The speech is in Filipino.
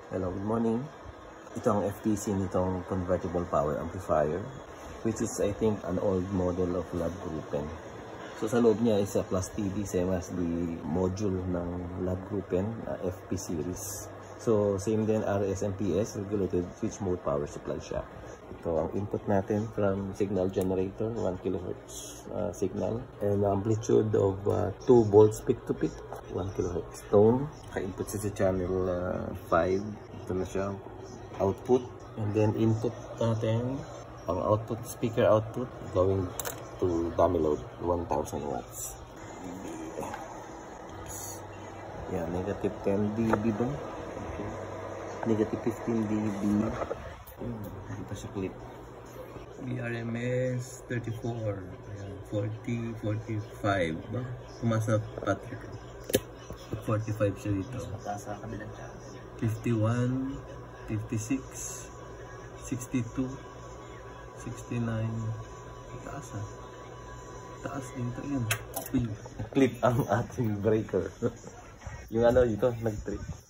Hello, good morning. Ito ang FTC nitong convertible power amplifier, which is I think an old model of Gruppen. So sa loob niya is a plus TV, same as the module ng Gruppen FP series. So same din RSMPS, regulated switch mode power supply siya. Ito ang input natin from signal generator, 1 kHz signal, and amplitude of 2 volts peak to peak, 1 kHz tone. Ka-input siya sa channel 5. Ito na siya, output. And then input natin, ang output, speaker output, going to dummy load, 1000 watts. Yeah, negative 10 dB ba? Okay. Negative 15 dB. Hindi pa siya clip. BRMS 34, 40, 45 ba? Pumasa Patrick. 45 siya dito. 51, 56, 62, 69. Taas ah. Taas din ito yan. Clip ang ating breaker. Yung ano dito, nag-trip.